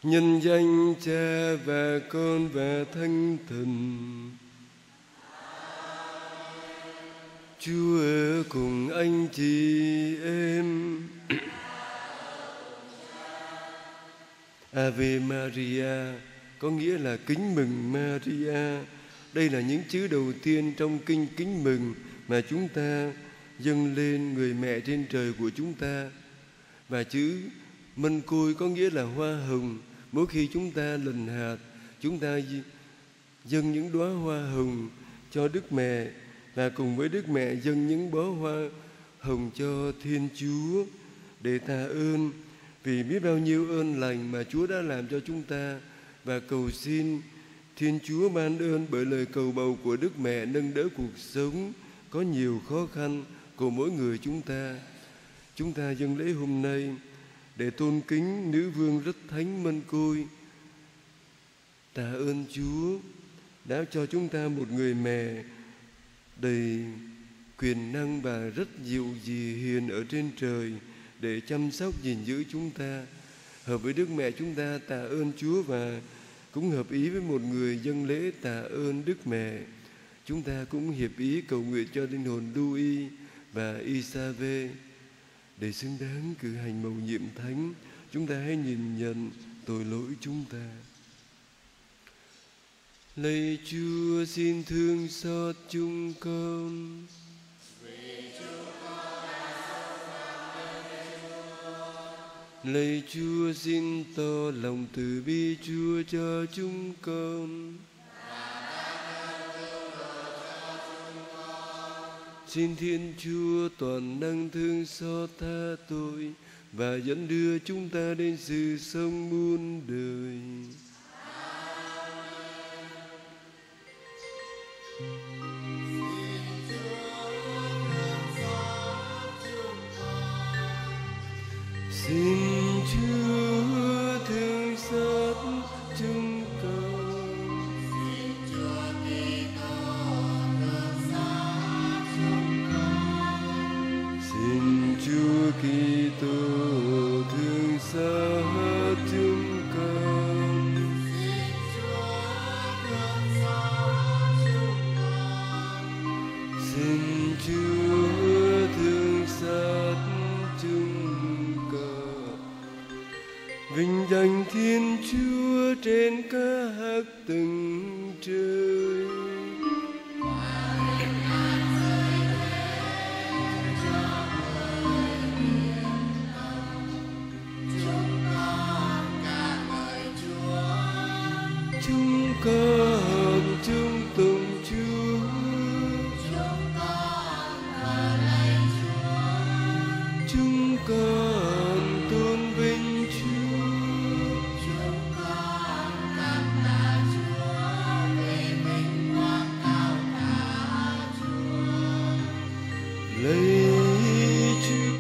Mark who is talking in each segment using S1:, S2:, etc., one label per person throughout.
S1: Nhân danh Cha và Con và Thánh Thần. Chúa ở cùng anh chị em. Ave Maria có nghĩa là kính mừng Maria. Đây là những chữ đầu tiên trong kinh kính mừng mà chúng ta dâng lên người mẹ trên trời của chúng ta. Và chữ mân côi có nghĩa là hoa hồng. Mỗi khi chúng ta lần hạt, chúng ta dâng những đóa hoa hồng cho Đức Mẹ, và cùng với Đức Mẹ dâng những bó hoa hồng cho Thiên Chúa để tạ ơn vì biết bao nhiêu ơn lành mà Chúa đã làm cho chúng ta, và cầu xin Thiên Chúa ban ơn bởi lời cầu bầu của Đức Mẹ nâng đỡ cuộc sống có nhiều khó khăn của mỗi người chúng ta. Chúng ta dâng lễ hôm nay để tôn kính nữ vương rất thánh Mân Côi. Tạ ơn Chúa đã cho chúng ta một người mẹ đầy quyền năng và rất dịu dì hiền ở trên trời để chăm sóc gìn giữ chúng ta. Hợp với Đức Mẹ chúng ta tạ ơn Chúa, và cũng hợp ý với một người dâng lễ tạ ơn Đức Mẹ. Chúng ta cũng hiệp ý cầu nguyện cho linh hồn Louis và Isave để xứng đáng cử hành mầu nhiệm thánh. Chúng ta hãy nhìn nhận tội lỗi chúng ta. Lạy Chúa, xin thương xót chúng con. Lạy Chúa, xin tỏ lòng từ bi Chúa cho chúng con. Xin Thiên Chúa toàn năng thương xót tha tội và dẫn đưa chúng ta đến sự sống muôn đời. Xin Chúa thương xót chúng con. Xin Chúa Kitô thương xót chúng con. Xin Chúa Kitô thương xót chúng con. Xin Chúa thương xót chúng con. Xin Chúa thương xót chúng con. Vinh danh Thiên Chúa trên các tầng trời. Chúng con chúng tùng Chúa. Chúng con thờ lạy Chúa. Chúng con tôn vinh Chúa. Chúng con cảm tạ Chúa vì vinh quang cao cả Chúa. Lạy Chúa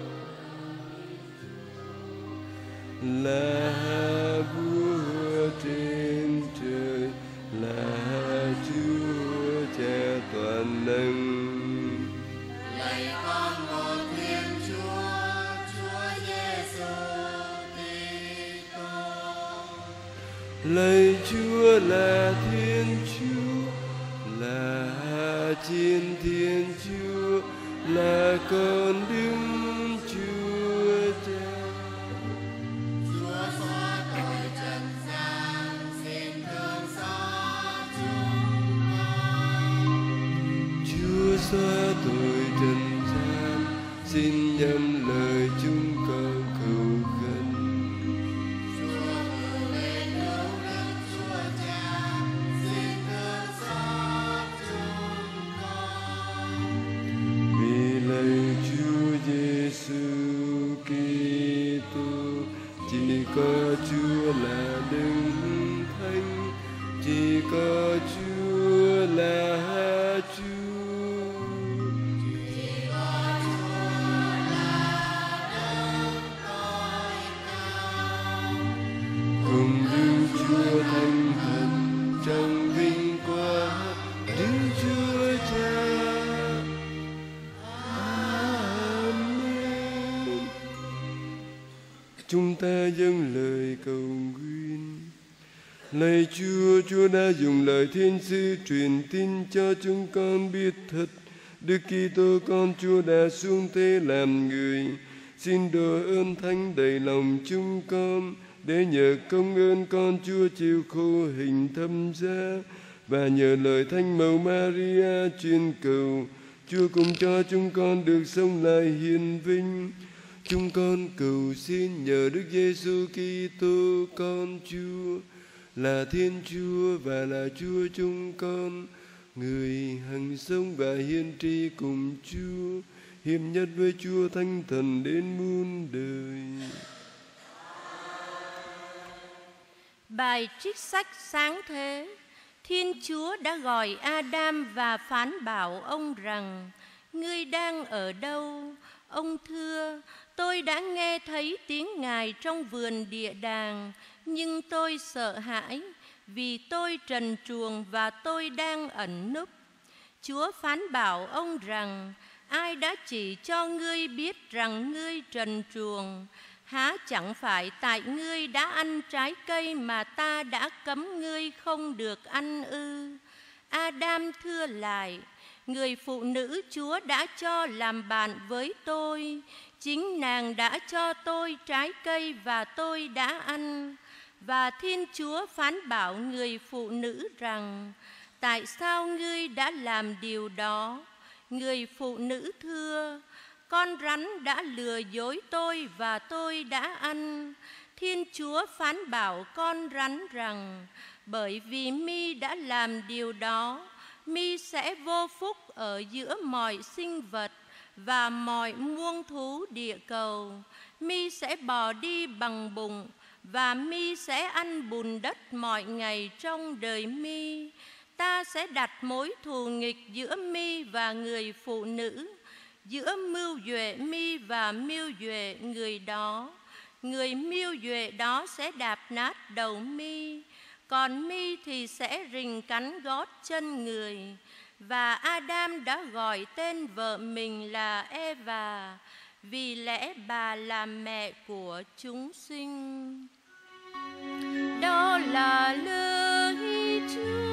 S1: là vua trên trời, là Chúa Cha toàn năng. Lạy con một Thiên Chúa, Chúa Giêsu Kitô. Lạy Chúa là Thiên Chúa, là trên Thiên Chúa, là con Đức Chúa Cha. Chúa xóa tội trần gian, xin thương xót chúng con. Chúa xóa tội trần gian, xin nhậm lời chúng con cầu khẩn. Chúa ngự lên cứu Đức Chúa Cha, xin thương xót chúng con. Vì lạy Chúa Giêsu Kitô, chỉ có Chúa là Đấng Thánh, chỉ có Chúa là Chúa. Chỉ có Chúa là chúng ta dâng lời cầu nguyện. Lạy Chúa, Chúa đã dùng lời thiên sứ truyền tin cho chúng con biết thật Đức Kitô con Chúa đã xuống thế làm người. Xin đổ ơn thánh đầy lòng chúng con, để nhờ công ơn con Chúa chịu khổ hình thâm giá, và nhờ lời Thánh Mẫu Maria truyền cầu, Chúa cũng cho chúng con được sống lại hiền vinh. Chúng con cầu xin nhờ Đức Giêsu Kitô con Chúa, là Thiên Chúa và là Chúa chúng con, người hằng sống và hiền tri cùng Chúa, hiệp nhất với Chúa Thánh Thần đến muôn đời.
S2: Bài trích sách sáng thế. Thiên Chúa đã gọi Adam và phán bảo ông rằng: Ngươi đang ở đâu? Ông thưa: Tôi đã nghe thấy tiếng Ngài trong vườn địa đàng, nhưng tôi sợ hãi, vì tôi trần truồng và tôi đang ẩn núp. Chúa phán bảo ông rằng: Ai đã chỉ cho ngươi biết rằng ngươi trần truồng? Há chẳng phải tại ngươi đã ăn trái cây mà ta đã cấm ngươi không được ăn ư? Adam thưa lại: Người phụ nữ Chúa đã cho làm bạn với tôi, chính nàng đã cho tôi trái cây và tôi đã ăn. Và Thiên Chúa phán bảo người phụ nữ rằng: Tại sao ngươi đã làm điều đó? Người phụ nữ thưa: Con rắn đã lừa dối tôi và tôi đã ăn. Thiên Chúa phán bảo con rắn rằng: Bởi vì mi đã làm điều đó, mi sẽ vô phúc ở giữa mọi sinh vật và mọi muông thú địa cầu. Mi sẽ bò đi bằng bụng và mi sẽ ăn bùn đất mọi ngày trong đời mi. Ta sẽ đặt mối thù nghịch giữa mi và người phụ nữ, giữa mưu duệ mi và mưu duệ người đó. Người mưu duệ đó sẽ đạp nát đầu mi, còn mi thì sẽ rình cắn gót chân người. Và Adam đã gọi tên vợ mình là Eva, vì lẽ bà là mẹ của chúng sinh. Đó là lời Chúa.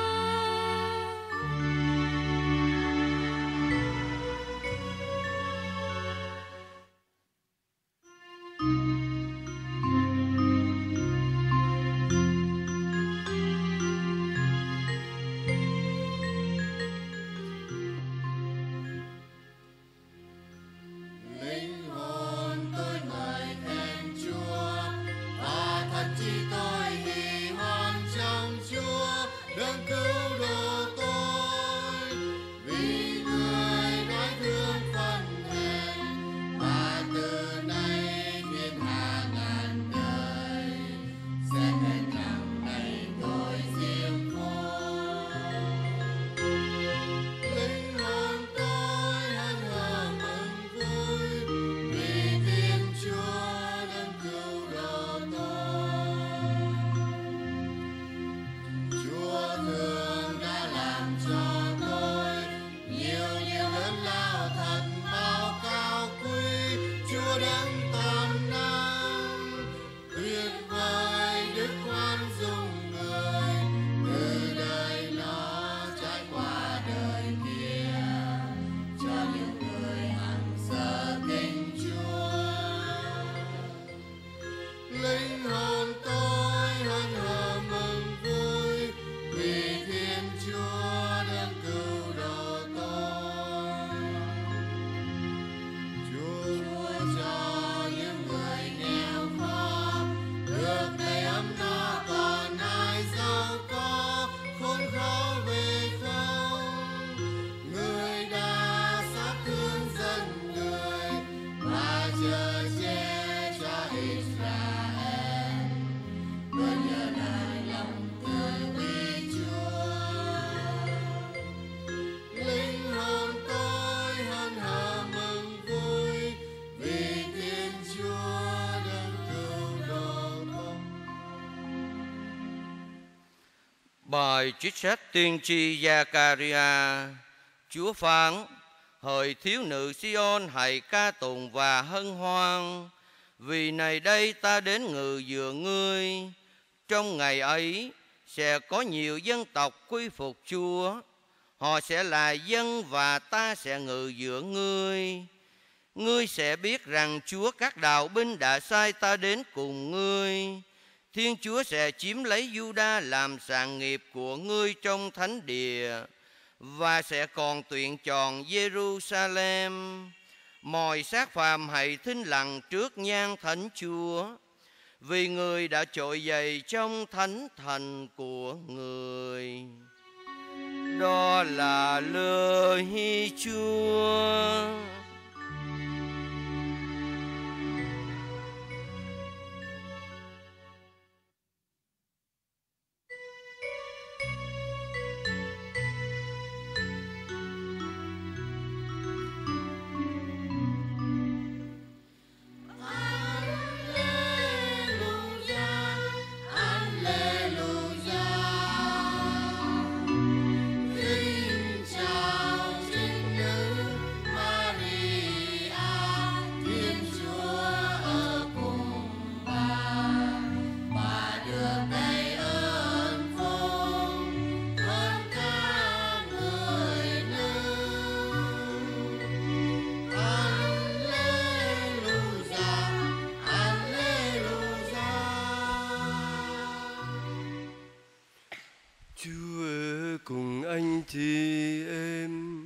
S3: Bài trích sách tiên tri Gia-ca-ri-a. Chúa phán: Hỡi thiếu nữ Si-ôn, hãy ca tụng và hân hoan. Vì này đây ta đến ngự dựa ngươi. Trong ngày ấy sẽ có nhiều dân tộc quy phục Chúa. Họ sẽ là dân và ta sẽ ngự giữa ngươi. Ngươi sẽ biết rằng Chúa các đạo binh đã sai ta đến cùng ngươi. Thiên Chúa sẽ chiếm lấy Giu-đa làm sản nghiệp của ngươi trong thánh địa, và sẽ còn tuyển chọn Giê-ru-sa-lem. Mọi xác phàm hãy thinh lặng trước nhan thánh Chúa, vì người đã trỗi dậy trong thánh thành của người. Đó là lời Chúa.
S1: Cùng anh chị em.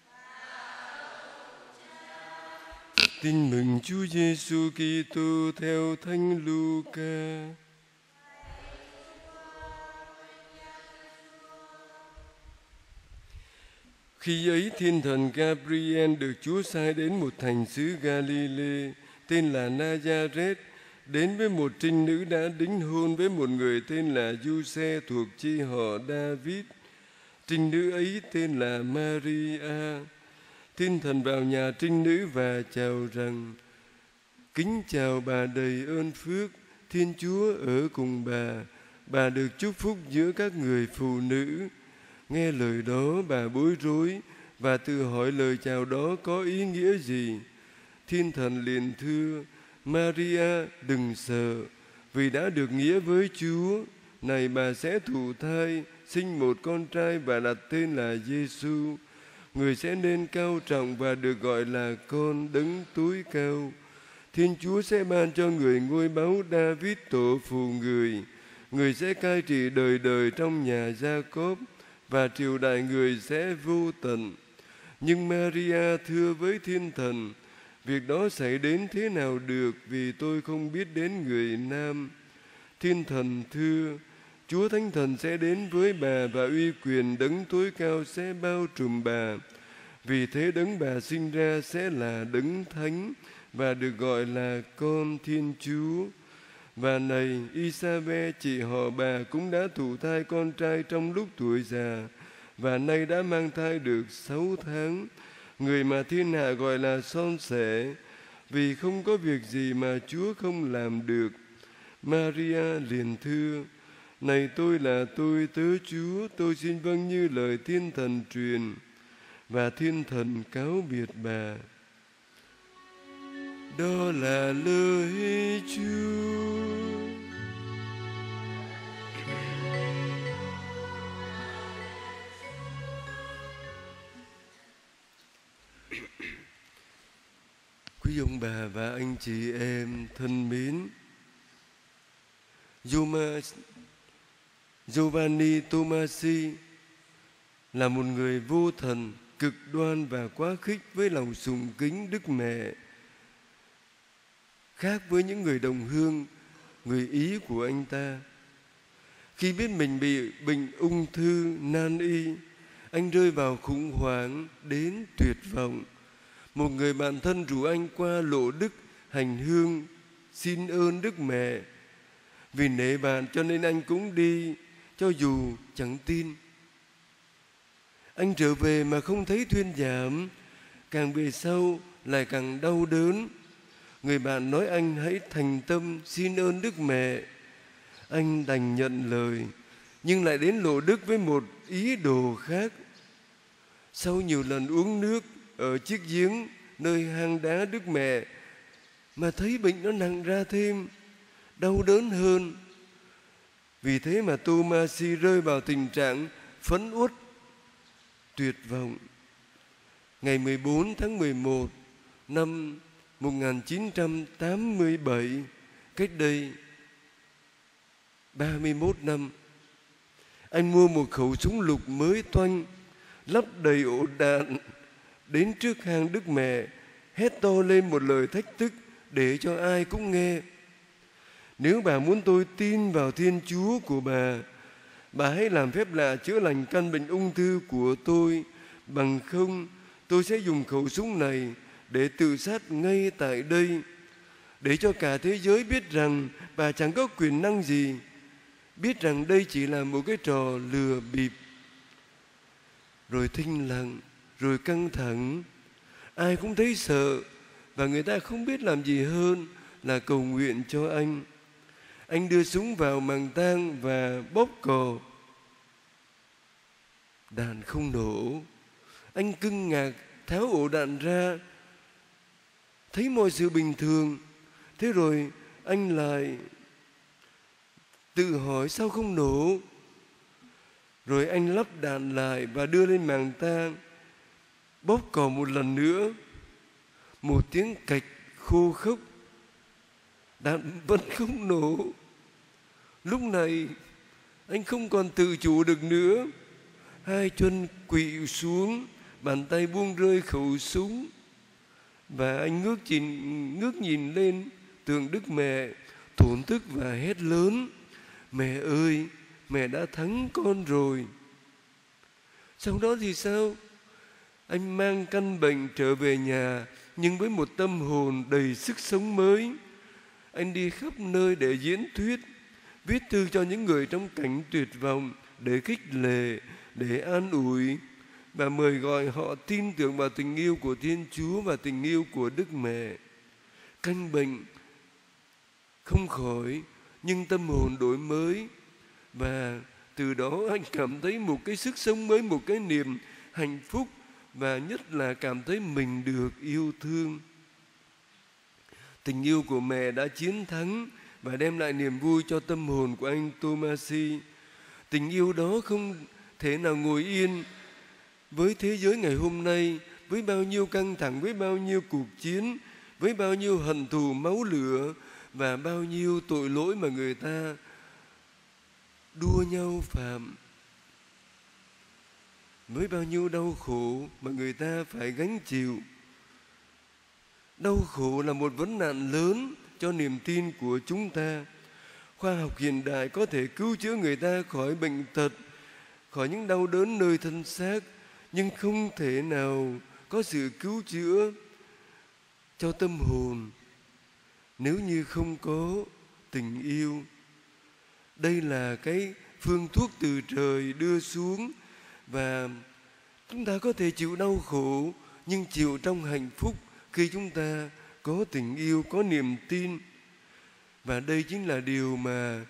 S1: Tin mừng Chúa Giêsu Kitô theo Thánh Luca. Khi ấy thiên thần Gabriel được Chúa sai đến một thành xứ Galilee tên là Nazareth, đến với một trinh nữ đã đính hôn với một người tên là Giuse thuộc chi họ David. Trinh nữ ấy tên là Maria. Thiên thần vào nhà trinh nữ và chào rằng: Kính chào bà đầy ơn phước, Thiên Chúa ở cùng bà được chúc phúc giữa các người phụ nữ. Nghe lời đó bà bối rối và tự hỏi lời chào đó có ý nghĩa gì. Thiên thần liền thưa: Maria, đừng sợ, vì đã được nghĩa với Chúa. Này, bà sẽ thụ thai, sinh một con trai và đặt tên là Giêsu. Người sẽ nên cao trọng và được gọi là con Đấng Tối Cao. Thiên Chúa sẽ ban cho người ngôi báu David tổ phụ người. Người sẽ cai trị đời đời trong nhà Gia-cốp, và triều đại người sẽ vô tận. Nhưng Maria thưa với thiên thần: Việc đó xảy đến thế nào được, vì tôi không biết đến người nam. Thiên thần thưa: Chúa Thánh Thần sẽ đến với bà, và uy quyền Đấng Tối Cao sẽ bao trùm bà. Vì thế Đấng bà sinh ra sẽ là Đấng Thánh, và được gọi là con Thiên Chúa. Và này, Isabel chị họ bà cũng đã thụ thai con trai trong lúc tuổi già, và nay đã mang thai được 6 tháng. Người mà thiên hạ gọi là son sẻ, vì không có việc gì mà Chúa không làm được. Maria liền thưa: Này, tôi là tôi tớ Chúa, tôi xin vâng như lời thiên thần truyền. Và thiên thần cáo biệt bà. Đó là lời Chúa. Quý ông bà và anh chị em thân mến, Giovanni Tomasi là một người vô thần, cực đoan và quá khích với lòng sùng kính Đức Mẹ. Khác với những người đồng hương, người Ý của anh ta, khi biết mình bị bệnh ung thư nan y, anh rơi vào khủng hoảng đến tuyệt vọng. Một người bạn thân rủ anh qua Lộ Đức hành hương xin ơn Đức Mẹ. Vì nể bạn cho nên anh cũng đi, cho dù chẳng tin. Anh trở về mà không thấy thuyên giảm, càng về sau lại càng đau đớn. Người bạn nói anh hãy thành tâm xin ơn Đức Mẹ. Anh đành nhận lời, nhưng lại đến Lộ Đức với một ý đồ khác. Sau nhiều lần uống nước ở chiếc giếng nơi hang đá Đức Mẹ mà thấy bệnh nó nặng ra thêm, đau đớn hơn. Vì thế mà Tô-ma-si rơi vào tình trạng phẫn uất, tuyệt vọng. Ngày 14 tháng 11 năm 1987, cách đây 31 năm, anh mua một khẩu súng lục mới toanh, lắp đầy ổ đạn, đến trước hang Đức Mẹ, hét to lên một lời thách thức để cho ai cũng nghe. Nếu bà muốn tôi tin vào Thiên Chúa của bà hãy làm phép lạ chữa lành căn bệnh ung thư của tôi, bằng không tôi sẽ dùng khẩu súng này để tự sát ngay tại đây, để cho cả thế giới biết rằng bà chẳng có quyền năng gì, biết rằng đây chỉ là một cái trò lừa bịp. Rồi thinh lặng, rồi căng thẳng, ai cũng thấy sợ, và người ta không biết làm gì hơn là cầu nguyện cho anh. Anh đưa súng vào màng tang và bóp cò. Đạn không nổ. Anh kinh ngạc tháo ổ đạn ra, thấy mọi sự bình thường. Thế rồi anh lại tự hỏi sao không nổ. Rồi anh lắp đạn lại và đưa lên màng tang, bóp cò một lần nữa. Một tiếng cạch khô khốc, đạn vẫn không nổ. Lúc này anh không còn tự chủ được nữa, hai chân quỵ xuống, bàn tay buông rơi khẩu súng, và anh ngước nhìn lên tượng Đức Mẹ, thổn thức và hét lớn: Mẹ ơi, mẹ đã thắng con rồi. Sau đó thì sao? Anh mang căn bệnh trở về nhà, nhưng với một tâm hồn đầy sức sống mới. Anh đi khắp nơi để diễn thuyết, viết thư cho những người trong cảnh tuyệt vọng để khích lệ, để an ủi, và mời gọi họ tin tưởng vào tình yêu của Thiên Chúa và tình yêu của Đức Mẹ. Căn bệnh không khỏi, nhưng tâm hồn đổi mới, và từ đó anh cảm thấy một cái sức sống mới, một cái niềm hạnh phúc, và nhất là cảm thấy mình được yêu thương. Tình yêu của mẹ đã chiến thắng và đem lại niềm vui cho tâm hồn của anh Tô-ma-si. Tình yêu đó không thể nào ngồi yên với thế giới ngày hôm nay, với bao nhiêu căng thẳng, với bao nhiêu cuộc chiến, với bao nhiêu hận thù máu lửa và bao nhiêu tội lỗi mà người ta đua nhau phạm, với bao nhiêu đau khổ mà người ta phải gánh chịu. Đau khổ là một vấn nạn lớn cho niềm tin của chúng ta. Khoa học hiện đại có thể cứu chữa người ta khỏi bệnh tật, khỏi những đau đớn nơi thân xác, nhưng không thể nào có sự cứu chữa cho tâm hồn nếu như không có tình yêu. Đây là cái phương thuốc từ trời đưa xuống, và chúng ta có thể chịu đau khổ, nhưng chịu trong hạnh phúc khi chúng ta có tình yêu, có niềm tin. Và đây chính là điều mà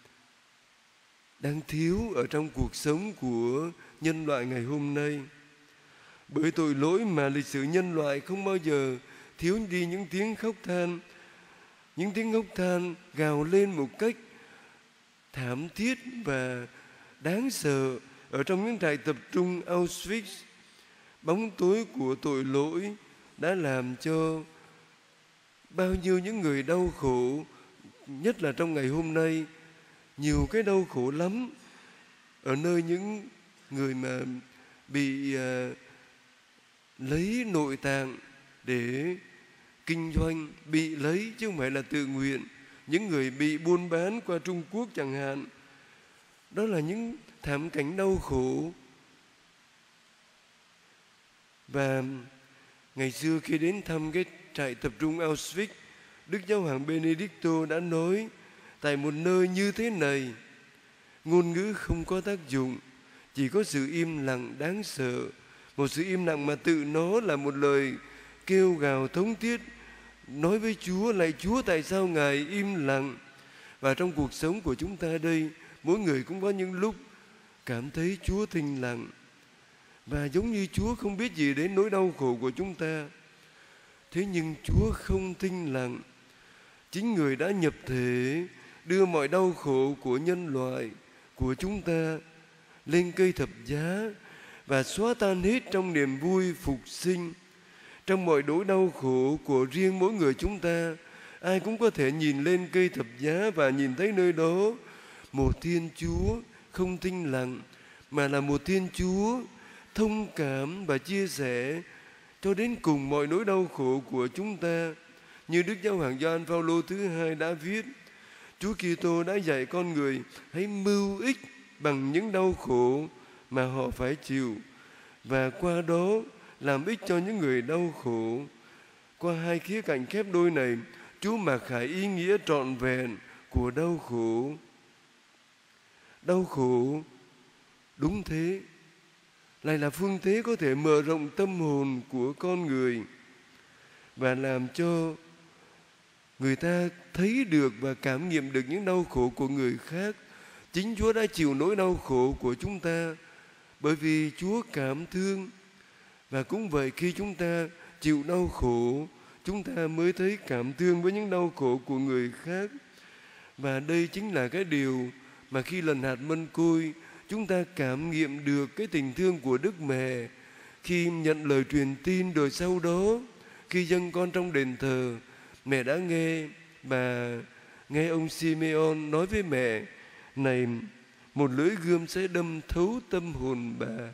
S1: đang thiếu ở trong cuộc sống của nhân loại ngày hôm nay. Bởi tội lỗi mà lịch sử nhân loại không bao giờ thiếu đi những tiếng khóc than, những tiếng khóc than gào lên một cách thảm thiết và đáng sợ ở trong những trại tập trung Auschwitz. Bóng tối của tội lỗi đã làm cho bao nhiêu những người đau khổ, nhất là trong ngày hôm nay, nhiều cái đau khổ lắm ở nơi những người mà bị lấy nội tạng để kinh doanh, bị lấy chứ không phải là tự nguyện. Những người bị buôn bán qua Trung Quốc chẳng hạn, đó là những thảm cảnh đau khổ. Và ngày xưa khi đến thăm cái trại tập trung Auschwitz, Đức Giáo hoàng Benedicto đã nói: tại một nơi như thế này, ngôn ngữ không có tác dụng, chỉ có sự im lặng đáng sợ. Một sự im lặng mà tự nó là một lời kêu gào thống thiết, nói với Chúa: lạy Chúa, tại sao Ngài im lặng? Và trong cuộc sống của chúng ta đây, mỗi người cũng có những lúc cảm thấy Chúa thinh lặng, và giống như Chúa không biết gì đến nỗi đau khổ của chúng ta. Thế nhưng Chúa không thinh lặng. Chính Người đã nhập thể, đưa mọi đau khổ của nhân loại, của chúng ta lên cây thập giá và xóa tan hết trong niềm vui phục sinh. Trong mọi nỗi đau khổ của riêng mỗi người chúng ta, ai cũng có thể nhìn lên cây thập giá và nhìn thấy nơi đó một Thiên Chúa không thinh lặng, mà là một Thiên Chúa thông cảm và chia sẻ cho đến cùng mọi nỗi đau khổ của chúng ta. Như Đức Giáo hoàng Gioan Phaolô thứ hai đã viết, Chúa Kitô đã dạy con người hãy mưu ích bằng những đau khổ mà họ phải chịu, và qua đó làm ích cho những người đau khổ. Qua hai khía cạnh khép đôi này, Chúa mặc khải ý nghĩa trọn vẹn của đau khổ. Đau khổ, đúng thế, lại là phương thế có thể mở rộng tâm hồn của con người và làm cho người ta thấy được và cảm nghiệm được những đau khổ của người khác. Chính Chúa đã chịu nỗi đau khổ của chúng ta, bởi vì Chúa cảm thương. Và cũng vậy, khi chúng ta chịu đau khổ, chúng ta mới thấy cảm thương với những đau khổ của người khác. Và đây chính là cái điều mà khi lần hạt mân côi, chúng ta cảm nghiệm được cái tình thương của Đức Mẹ. Khi nhận lời truyền tin, rồi sau đó khi dâng con trong đền thờ, mẹ đã nghe ông Simeon nói với mẹ, này, một lưỡi gươm sẽ đâm thấu tâm hồn bà.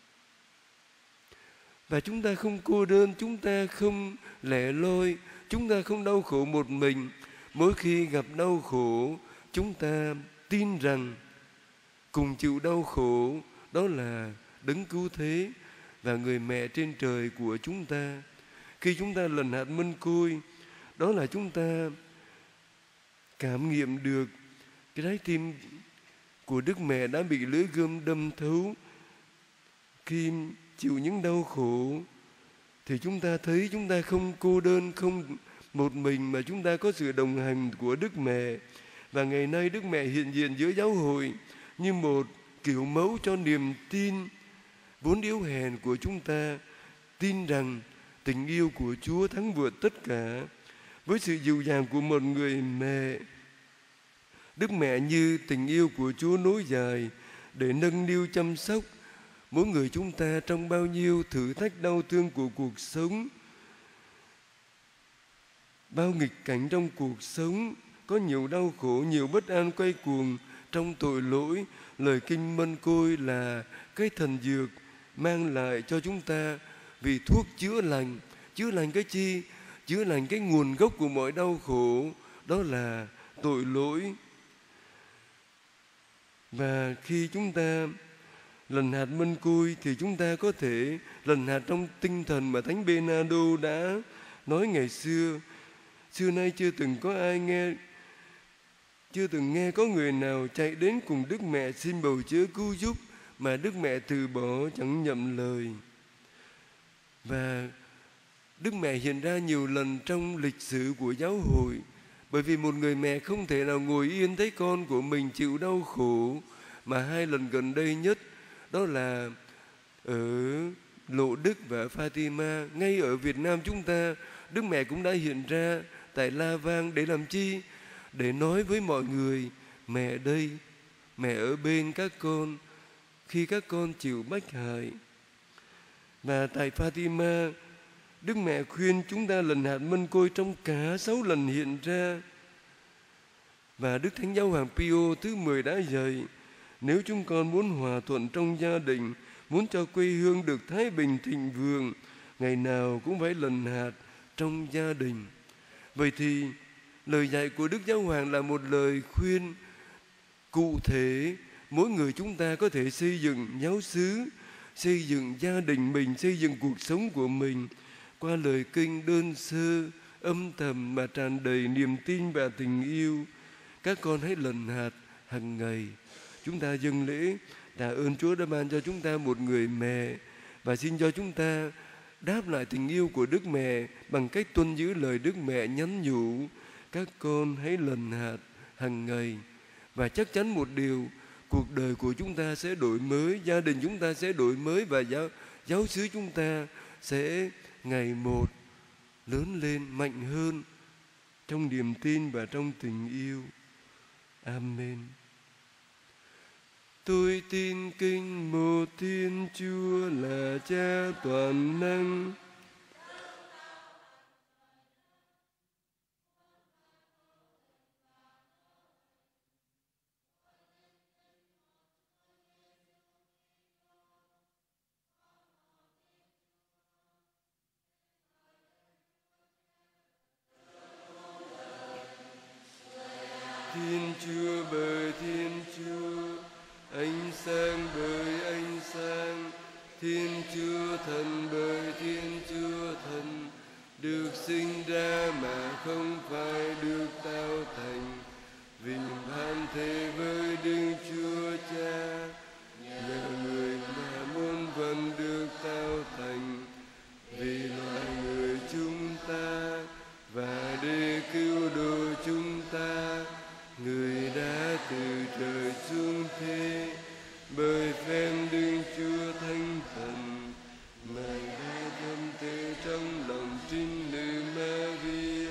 S1: Và chúng ta không cô đơn, chúng ta không lẻ loi, chúng ta không đau khổ một mình. Mỗi khi gặp đau khổ, chúng ta tin rằng cùng chịu đau khổ đó là Đấng Cứu Thế và người mẹ trên trời của chúng ta. Khi chúng ta lần hạt mân côi, đó là chúng ta cảm nghiệm được cái trái tim của Đức Mẹ đã bị lưỡi gươm đâm thấu. Khi chịu những đau khổ thì chúng ta thấy chúng ta không cô đơn, không một mình, mà chúng ta có sự đồng hành của Đức Mẹ. Và ngày nay Đức Mẹ hiện diện giữa giáo hội như một kiểu mẫu cho niềm tin vốn yếu hèn của chúng ta, tin rằng tình yêu của Chúa thắng vượt tất cả. Với sự dịu dàng của một người mẹ, Đức Mẹ như tình yêu của Chúa nối dài để nâng niu chăm sóc mỗi người chúng ta trong bao nhiêu thử thách đau thương của cuộc sống. Bao nghịch cảnh trong cuộc sống, có nhiều đau khổ, nhiều bất an quay cuồng trong tội lỗi. Lời kinh Mân Côi là cái thần dược mang lại cho chúng ta vị thuốc chữa lành. Chữa lành cái chi? Chữa lành cái nguồn gốc của mọi đau khổ, đó là tội lỗi. Và khi chúng ta lần hạt mân côi thì chúng ta có thể lần hạt trong tinh thần mà Thánh Bernardo đã nói ngày xưa. Xưa nay chưa từng nghe có người nào chạy đến cùng Đức Mẹ xin bầu chữa cứu giúp mà Đức Mẹ từ bỏ chẳng nhậm lời. Và Đức Mẹ hiện ra nhiều lần trong lịch sử của giáo hội, bởi vì một người mẹ không thể nào ngồi yên thấy con của mình chịu đau khổ. Mà hai lần gần đây nhất đó là ở Lộ Đức và Fatima. Ngay ở Việt Nam chúng ta, Đức Mẹ cũng đã hiện ra tại La Vang để làm chi? Để nói với mọi người, mẹ đây, mẹ ở bên các con khi các con chịu bách hại. Và tại Fatima, Đức Mẹ khuyên chúng ta lần hạt mân côi trong cả 6 lần hiện ra. Và Đức Thánh Giáo hoàng Pio thứ 10 đã dạy, nếu chúng con muốn hòa thuận trong gia đình, muốn cho quê hương được thái bình thịnh vượng, ngày nào cũng phải lần hạt trong gia đình. Vậy thì lời dạy của Đức Giáo hoàng là một lời khuyên cụ thể. Mỗi người chúng ta có thể xây dựng giáo xứ, xây dựng gia đình mình, xây dựng cuộc sống của mình qua lời kinh đơn sơ, âm thầm mà tràn đầy niềm tin và tình yêu. Các con hãy lần hạt hàng ngày. Chúng ta dâng lễ tạ ơn Chúa đã ban cho chúng ta một người mẹ, và xin cho chúng ta đáp lại tình yêu của Đức Mẹ bằng cách tuân giữ lời Đức Mẹ nhắn nhủ. Các con hãy lần hạt hàng ngày. Và chắc chắn một điều, cuộc đời của chúng ta sẽ đổi mới, gia đình chúng ta sẽ đổi mới, và giáo xứ chúng ta sẽ ngày một lớn lên mạnh hơn trong niềm tin và trong tình yêu. Amen. Tôi tin kính một Thiên Chúa là Cha toàn năng, Thiên Chúa bởi Thiên Chúa, ánh sáng bởi ánh sáng, Thiên Chúa Thần bởi Thiên Chúa Thần, được sinh ra mà không phải được tạo thành, vì phán thế với Đức Chúa Cha, nhờ người mà muôn vần được tạo thành, vì loài người chúng ta và để cứu độ chúng ta, người đã từ trời xuống thế bởi phép Đức Chúa Thánh Thần, Ngài đã thâm từ trong lòng trinh nữ Maria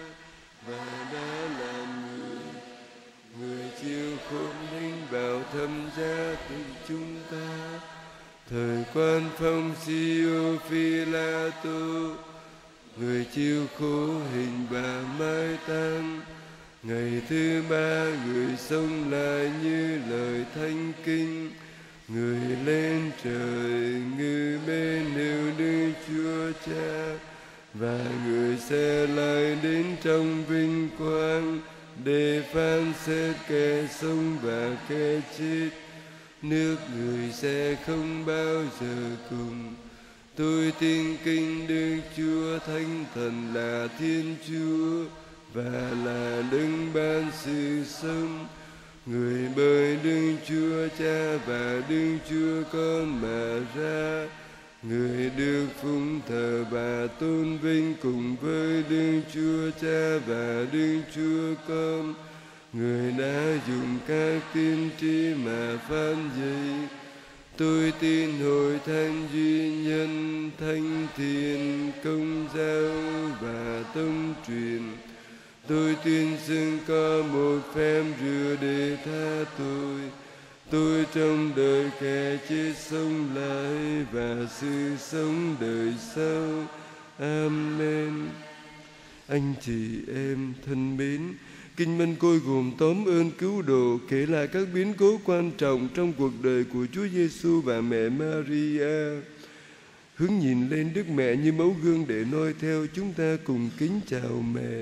S1: và đã làm người chịu khổ linh bảo thâm giá từ chúng ta. Thời quan phong Siêu Phi-la-tô, người chịu khổ hình và mai táng, ngày thứ ba người sống lại như lời thánh kinh, người lên trời ngự bên hữu Đức Chúa Cha, và người sẽ lại đến trong vinh quang để phán xét kẻ sống và kẻ chết. Nước người sẽ không bao giờ cùng. Tôi tin kính Đức Chúa Thánh Thần là Thiên Chúa và là đấng ban sự sống, người bởi Đức Chúa Cha và Đức Chúa Con mà ra, người được phụng thờ và tôn vinh cùng với Đức Chúa Cha và Đức Chúa Con, người đã dùng các tiên tri mà phán dạy. Tôi tin hội thánh duy nhân, thánh thiện, công giáo và tông truyền. Tôi tin xưng có một phép rửa để tha tội. Tôi trong đời kẻ chết sống lại và sự sống đời sau. Amen. Anh chị em thân mến, Kinh Mân Côi gồm tóm ơn cứu độ, kể lại các biến cố quan trọng trong cuộc đời của Chúa Giêsu và mẹ Maria. Hướng nhìn lên Đức Mẹ như mẫu gương để noi theo, chúng ta cùng kính chào mẹ.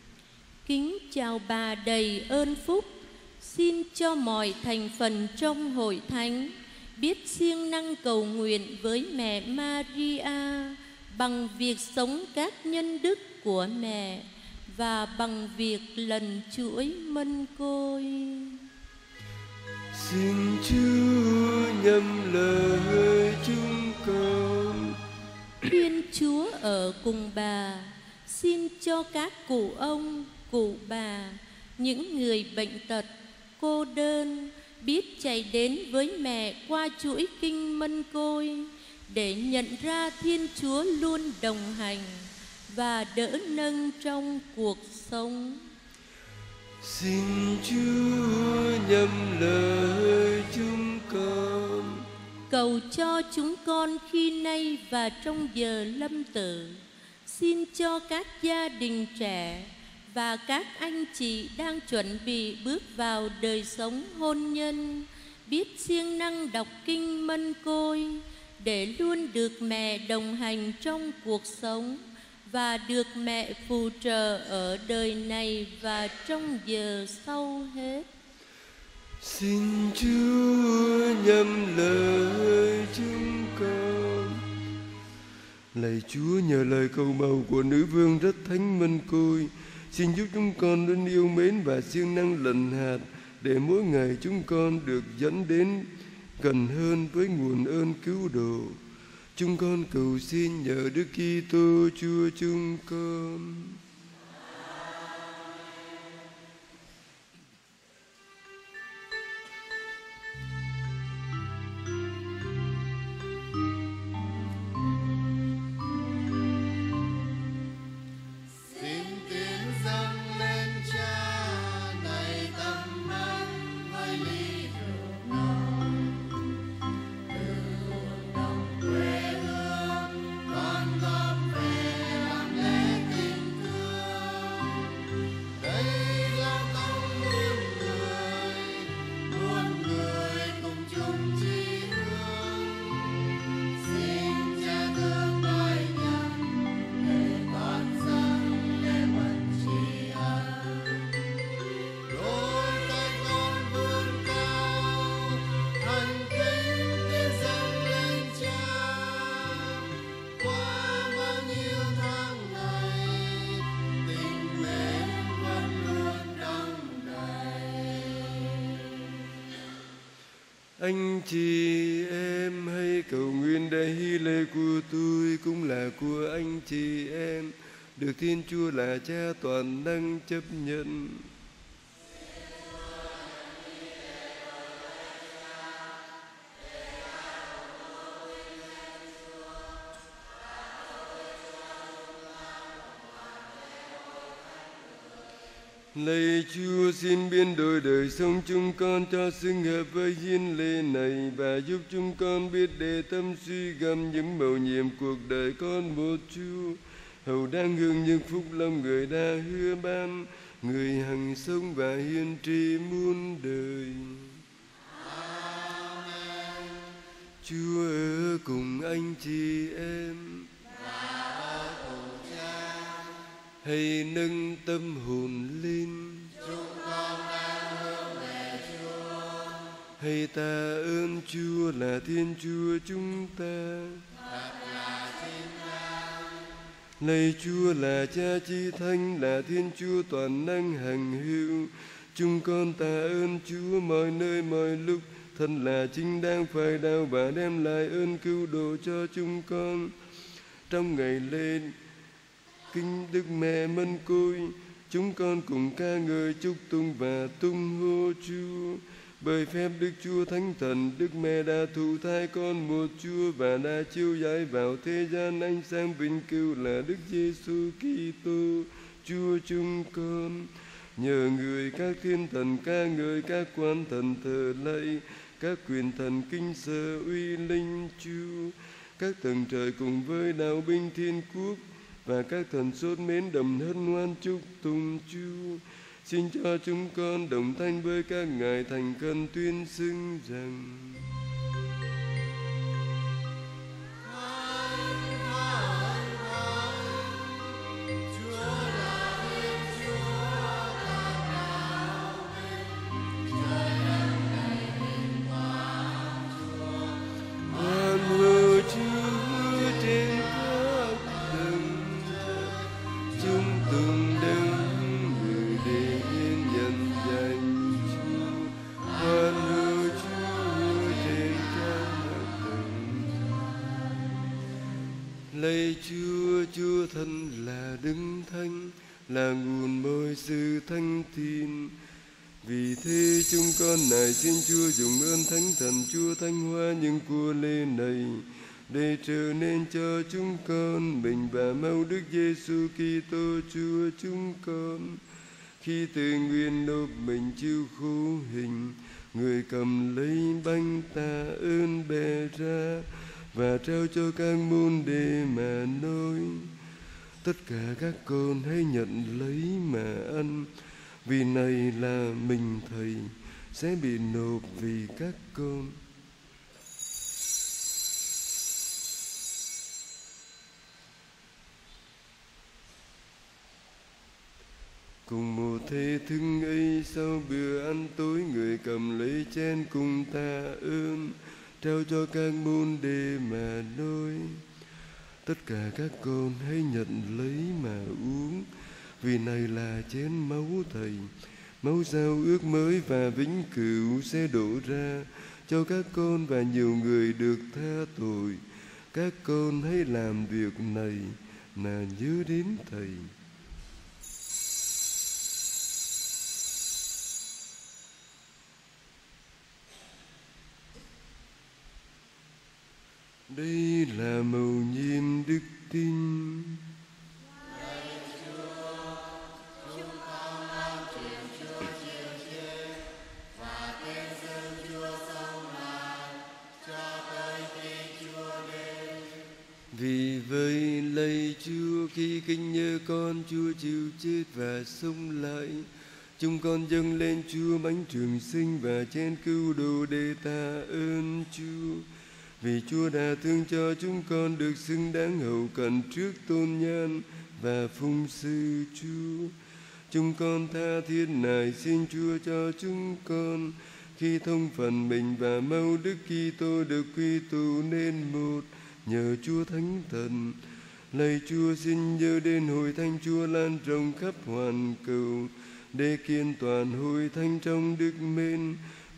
S2: Kính chào bà đầy ơn phúc, xin cho mọi thành phần trong hội thánh biết siêng năng cầu nguyện với mẹ Maria bằng việc sống các nhân đức của mẹ và bằng việc lần chuỗi mân côi.
S1: Xin Chúa nhậm lời chúng con.
S2: Thiên Chúa ở cùng bà, xin cho các cụ ông, cụ bà, những người bệnh tật, cô đơn biết chạy đến với mẹ qua chuỗi kinh mân côi để nhận ra Thiên Chúa luôn đồng hành và đỡ nâng trong cuộc sống.
S1: Xin Chúa nhậm lời chúng con.
S2: Cầu cho chúng con khi nay và trong giờ lâm tử. Xin cho các gia đình trẻ và các anh chị đang chuẩn bị bước vào đời sống hôn nhân biết siêng năng đọc kinh mân côi để luôn được mẹ đồng hành trong cuộc sống và được mẹ phù trợ ở đời này và trong giờ sau hết.
S1: Xin Chúa nhậm lời chúng con. Lạy Chúa, nhờ lời cầu bầu của nữ vương rất thánh Mân Côi, xin giúp chúng con luôn yêu mến và siêng năng lần hạt để mỗi ngày chúng con được dẫn đến gần hơn với nguồn ơn cứu độ. Chúng con cầu xin nhờ Đức Kitô Chúa chúng con. Anh chị em hãy cầu nguyện để hy lễ của tôi cũng là của anh chị em, được Thiên Chúa là Cha toàn năng chấp nhận. Lạy Chúa, xin biến đổi đời sống chúng con cho xứng hợp với hiến lễ này và giúp chúng con biết để tâm suy gẫm những mầu nhiệm cuộc đời con một Chúa, hầu đang hưởng những phúc lâm người đã hứa ban, người hằng sống và hiền trị muôn đời. Amen. Chúa ở cùng anh chị em. Hãy nâng tâm hồn lên,
S4: chúng con đang hướng về Chúa.
S1: Hãy tạ ơn Chúa là Thiên Chúa chúng ta.
S4: Thật là chính đáng.
S1: Lạy Chúa là Cha Chí Thánh, là Thiên Chúa toàn năng hằng hữu. Chúng con tạ ơn Chúa mọi nơi mọi lúc, thân là chính đáng phải đạo và đem lại ơn cứu độ cho chúng con. Trong ngày lễ Kính Đức Mẹ Mân Côi, chúng con cùng ca ngợi chúc tụng và tung hô Chúa. Bởi phép Đức Chúa Thánh Thần, Đức Mẹ đã thụ thai con một Chúa và đã chiêu giải vào thế gian ánh sáng vinh cửu là Đức Giêsu Kitô, Chúa chúng con. Nhờ người các thiên thần ca ngợi, các quan thần thờ lạy, các quyền thần kinh sợ uy linh Chúa, các tầng trời cùng với đạo binh thiên quốc và các thần sốt mến đầm hân hoan chúc tụng Chúa. Xin cho chúng con đồng thanh với các ngài thành cần tuyên xưng rằng: Lạy Chúa, Chúa thân là Đấng Thánh, là nguồn mọi sự thánh thiện. Vì thế chúng con nài xin Chúa dùng ơn Thánh Thần Chúa thánh hóa những của lễ này, để trở nên cho chúng con mình và mau Đức Giêsu Kitô Chúa chúng con. Khi tự nguyện nộp mình chịu khổ hình, người cầm lấy bánh tạ ơn bè ra và trao cho các môn đệ mà nói: tất cả các con hãy nhận lấy mà ăn, vì này là mình Thầy sẽ bị nộp vì các con. Cùng một thế thức ấy, sau bữa ăn tối, người cầm lấy chén cùng tạ ơn, trao cho các môn đệ mà nói: tất cả các con hãy nhận lấy mà uống, vì này là chén máu Thầy, máu giao ước mới và vĩnh cửu sẽ đổ ra cho các con và nhiều người được tha tội. Các con hãy làm việc này là nhớ đến Thầy. Đây là mầu nhiệm đức tin. Vì vậy lạy Chúa, khi kính nhớ con Chúa chịu chết và sống lại, chúng con dâng lên Chúa bánh trường sinh và chén cứu độ để tạ ơn Chúa. Vì Chúa đã thương cho chúng con được xứng đáng hầu cận trước tôn nhan và phụng sự Chúa. Chúng con tha thiết nài xin Chúa cho chúng con, khi thông phần mình và mau Đức Kitô được quy tụ nên một nhờ Chúa Thánh Thần. Lạy Chúa, xin nhớ đến hội thánh Chúa lan rộng khắp hoàn cầu, để kiên toàn hội thánh trong đức mến,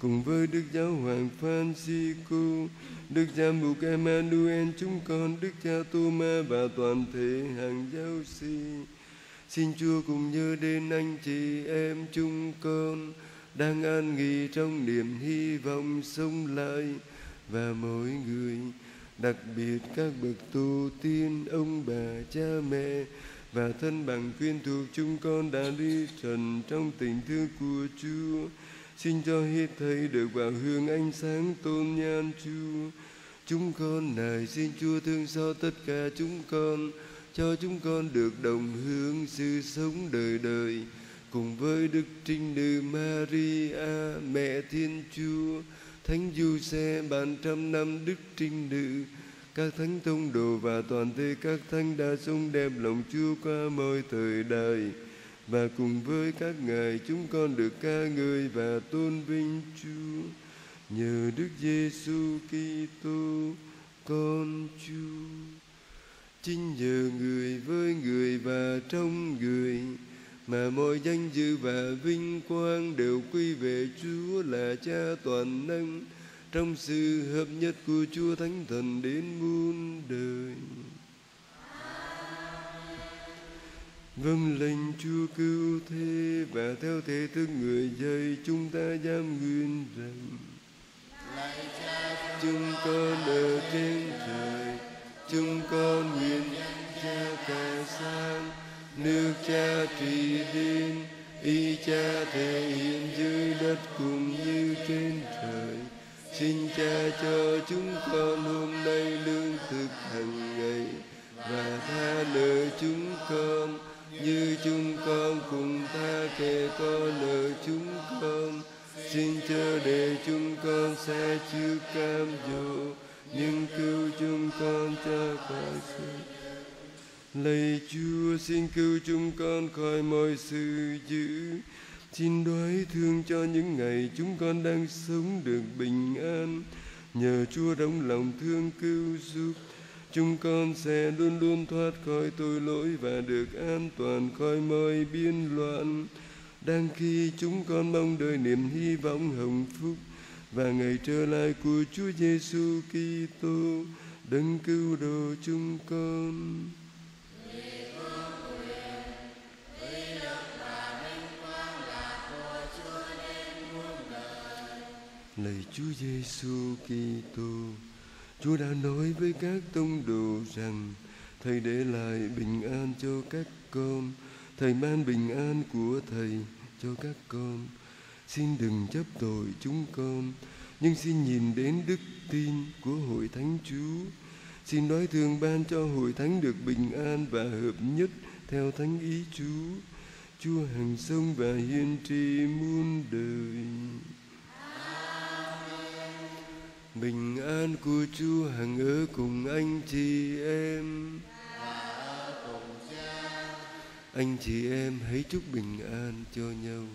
S1: cùng với Đức Giáo hoàng Francisco, Đức Giám mục Emmanuel chúng con, Đức cha Tô-ma và toàn thể hàng giáo sĩ. Xin Chúa cùng nhớ đến anh chị em chúng con đang an nghỉ trong niềm hy vọng sống lại, và mỗi người, đặc biệt các bậc tổ tiên, ông bà, cha mẹ và thân bằng quyến thuộc chúng con đã đi trần trong tình thương của Chúa. Xin cho hết thảy được vào hương ánh sáng tôn nhan Chúa. Chúng con này xin Chúa thương xót tất cả chúng con, cho chúng con được đồng hưởng sự sống đời đời cùng với Đức Trinh Nữ Maria, Mẹ Thiên Chúa, Thánh Giuse ban trăm năm Đức Trinh Nữ, các thánh tông đồ và toàn thể các thánh đã sống đẹp lòng Chúa qua mọi thời đại. Và cùng với các ngài chúng con được ca ngợi và tôn vinh Chúa nhờ Đức Giêsu Kitô con Chúa. Chính nhờ người với người và trong người mà mọi danh dự và vinh quang đều quy về Chúa là Cha toàn năng, trong sự hợp nhất của Chúa Thánh Thần đến muôn đời. Vâng lệnh Chúa cứu thế, và theo thế thức người dạy chúng ta dám nguyện rằng:
S4: Lạy Cha
S1: chúng con ở trên trời, chúng con nguyện danh Cha cả sáng, nước Cha trị đến, ý Cha thể hiện dưới đất cũng như trên trời. Xin Cha cho chúng con hôm nay lương thực hàng ngày, và tha nợ chúng con như chúng con cùng tha kẻ có nợ chúng con. Xin chớ để chúng con sẽ chịu cám dỗ, nhưng cứu chúng con cho khỏi sự. Lạy Chúa, xin cứu chúng con khỏi mọi sự dữ. Xin đoái thương cho những ngày chúng con đang sống được bình an. Nhờ Chúa đấng lòng thương cứu giúp, chúng con sẽ luôn luôn thoát khỏi tội lỗi và được an toàn khỏi mọi biên loạn. Đang khi chúng con mong đợi niềm hy vọng hồng phúc và ngày trở lại của Chúa Giêsu Kitô, đấng cứu độ chúng con. Lạy Chúa Giêsu Kitô, Chúa đã nói với các tông đồ rằng Thầy để lại bình an cho các con, Thầy ban bình an của Thầy cho các con. Xin đừng chấp tội chúng con, nhưng xin nhìn đến đức tin của Hội Thánh Chúa. Xin nói thương ban cho Hội Thánh được bình an và hợp nhất theo thánh ý Chúa. Chúa hằng sống và hiên tri muôn đời. Bình an của Chúa hằng ở cùng anh chị em. Anh chị em hãy chúc bình an cho nhau.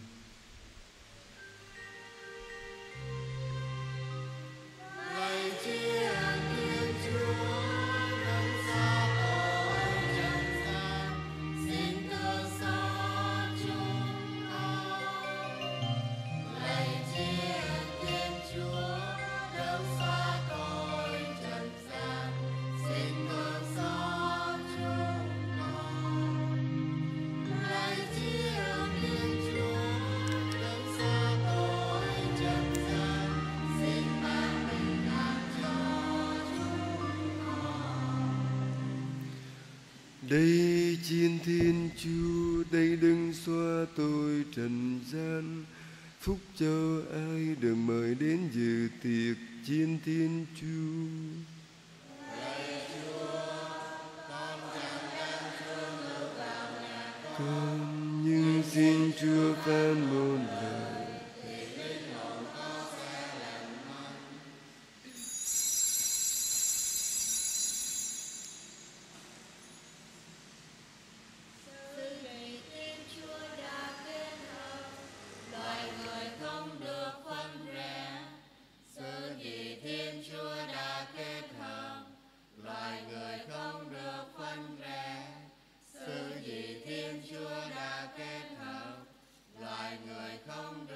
S1: Đây chiên Thiên Chúa, đây đừng xóa tội trần gian. Phúc cho ai được mời đến dự tiệc chiên Thiên Chúa.
S4: Lạy Chúa, con chẳng đang thương được vào nhà
S1: con, nhưng xin Chúa phán một lời.
S4: Thiên Chúa đã kết hợp, loài người không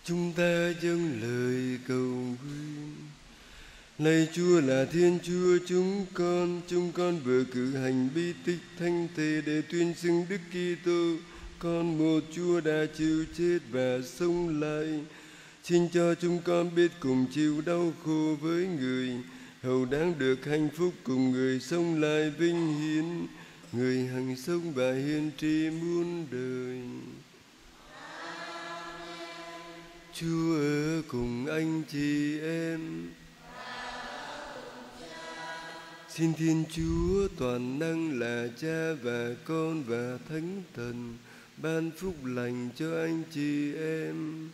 S1: Chúng ta dâng lời cầu nguyện. Lạy Chúa là Thiên Chúa chúng con vừa cử hành bi tích thánh thể để tuyên xưng Đức Kitô, con một Chúa đã chịu chết và sống lại. Xin cho chúng con biết cùng chịu đau khổ với người, hầu đáng được hạnh phúc cùng người sống lại vinh hiển, người hằng sống và hiền trị muôn đời. Chúa ở cùng anh chị em. Xin Thiên Chúa toàn năng là Cha và Con và Thánh Thần ban phúc lành cho anh chị em.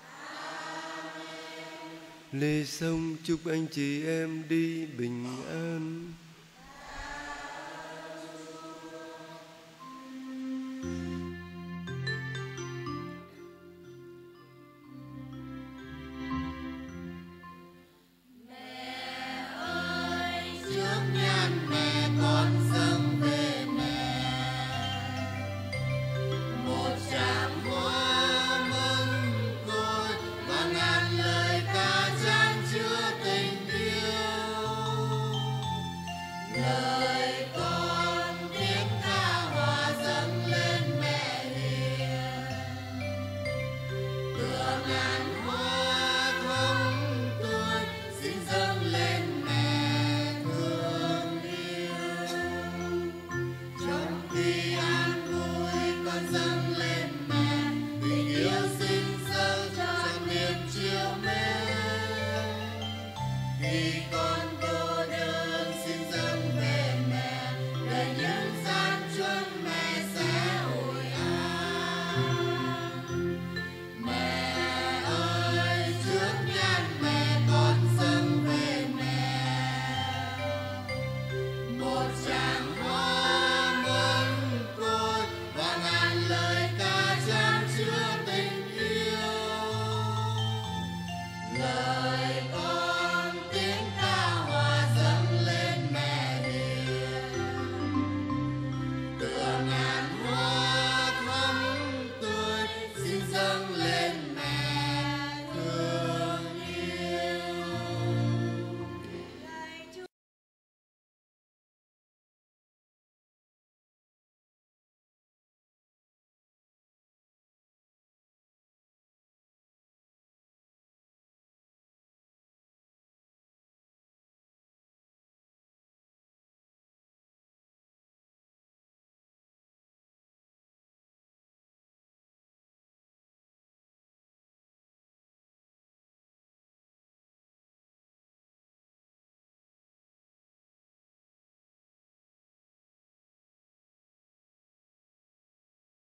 S1: Lễ xong chúc anh chị em đi bình an.
S4: Con